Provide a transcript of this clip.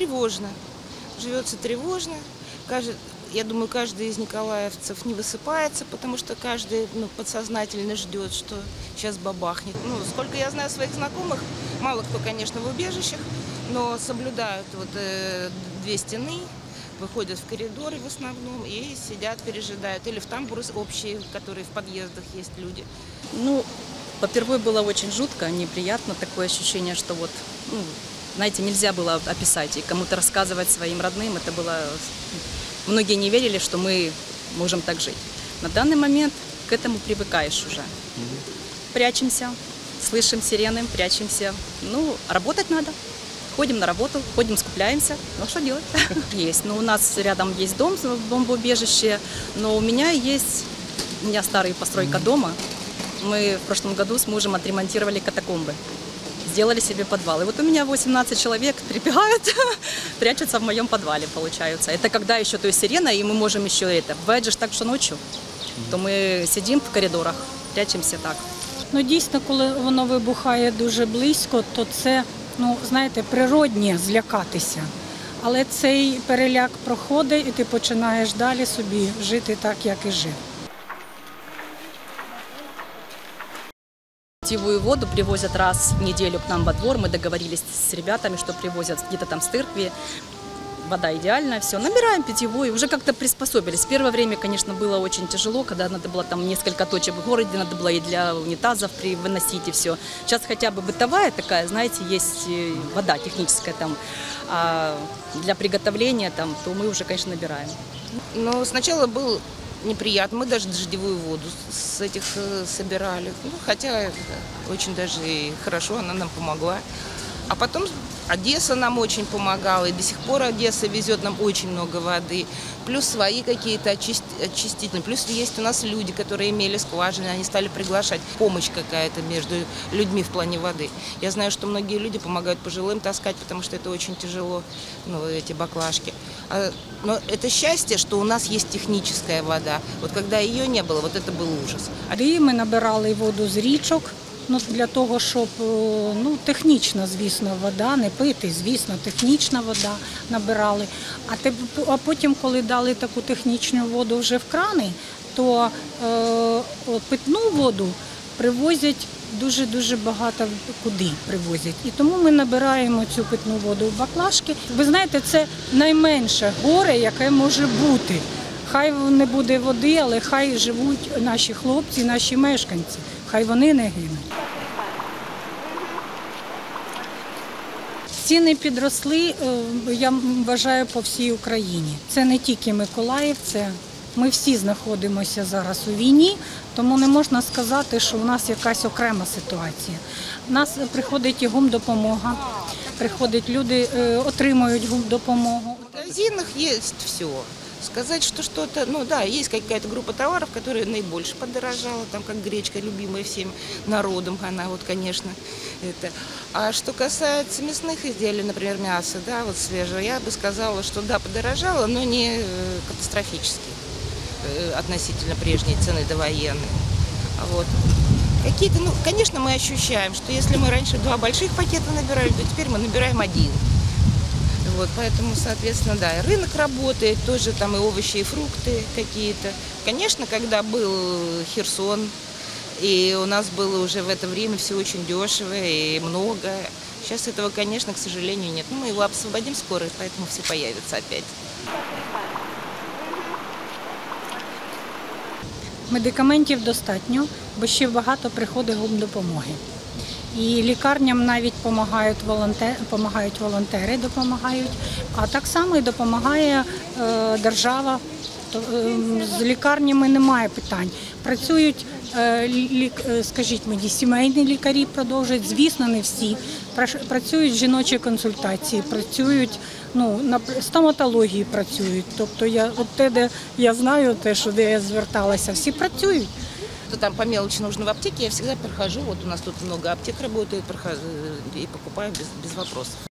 тревожно. Живется тревожно. Я думаю, каждый из николаевцев не высыпается, потому что каждый подсознательно ждет, что сейчас бабахнет. Сколько я знаю своих знакомых, мало кто, конечно, в убежищах, но соблюдают две стены, выходят в коридоры в основном и сидят, пережидают. Или в тамбуры общие, которые в подъездах есть люди. Попервой было очень жутко, неприятно, такое ощущение, что знаете, нельзя было описать. И кому-то рассказывать своим родным, это было... Многие не верили, что мы можем так жить. На данный момент к этому привыкаешь уже. Прячемся, слышим сирены, прячемся. Работать надо. Ходим на работу, ходим, скупляемся. Что делать? Есть. У нас рядом есть дом, бомбоубежище, но у меня старая постройка дома. Мы в прошлом году с мужем отремонтировали катакомбы. Сделали себе подвал. И у меня 18 человек прибегают, прячутся в моем подвале, получается. Это когда еще сирена, и мы можем еще бывает же так, что ночью, то мы сидим в коридорах, прячемося так. Дійсно, коли воно вибухає дуже близько, то це, знаєте, природне злякатися. Але цей переляк проходить, і ти починаєш далі собі жити так, як і жив. Питьевую воду привозят раз в неделю к нам во двор. Мы договорились с ребятами, что привозят где-то там с церкви. Вода идеальная, все. Набираем питьевую, уже как-то приспособились. Первое время, конечно, было очень тяжело, когда надо было там несколько точек в городе, надо было и для унитазов выносить, и все. Сейчас хотя бы бытовая такая, знаете, есть вода техническая там. А для приготовления там, то мы уже, конечно, набираем. Сначала был неприятно. Мы даже дождевую воду с этих собирали. Хотя очень даже и хорошо она нам помогла. А потом Одесса нам очень помогала. И до сих пор Одесса везет нам очень много воды. Плюс свои какие-то очистительные. Плюс есть у нас люди, которые имели скважины. Они стали приглашать. Помощь какая-то между людьми в плане воды. Я знаю, что многие люди помогают пожилым таскать, потому что это очень тяжело, эти баклажки. Но это счастье, что у нас есть техническая вода. Когда ее не было, это был ужас. Ми набирали воду з річок, для того, щоб, технічна, звісно, вода, не пити, звісно, технічна вода набирали. А потім, коли дали таку технічну воду вже в крани, то питну воду привозять дуже багато куди привозять. І тому ми набираємо цю питну воду в баклажки. Ви знаєте, це найменше горе, яке може бути. Хай не буде води, але хай живуть наші хлопці, наші мешканці. Хай вони не гинуть. Ціни підросли, я вважаю, по всій Україні. Це не тільки Миколаїв, ми всі знаходимося зараз у війні, тому не можна сказати, що у нас якась окрема ситуація. У нас приходить і гумдопомога, приходять люди, отримують гумдопомогу. В магазинах есть все. Сказать, что что-то, есть какая-то группа товаров, которая наибольше подорожала, там как гречка, любимая всем народом, она конечно, это. А что касается мясных изделий, например, мяса, свежего, я бы сказала, что подорожало, но не катастрофически относительно прежней цены довоенной. Какие-то, конечно, мы ощущаем, что если мы раньше 2 больших пакета набирали, то теперь мы набираем 1. Поэтому, соответственно, рынок работает, тоже там и овощи, и фрукты какие-то. Конечно, когда был Херсон, и у нас было уже в это время все очень дешево и много. Сейчас этого, конечно, к сожалению, нет. Мы его освободим скоро, поэтому все появятся опять. Медикаментів достатньо, бо ще багато приходить гумдопомоги. І лікарням навіть допомагають волонтери, а так само і допомагає держава. З лікарнями немає питань. Працюють, скажіть мені, сімейні лікарі продовжують, звісно, не всі. Працюють жіночі консультації, працюють, на стоматології працюють. Тобто я знаю те, що де я зверталася, всі працюють. Там по мелочи нужно в аптеке, я всегда прохожу, у нас тут много аптек работает, и покупаю без вопросов.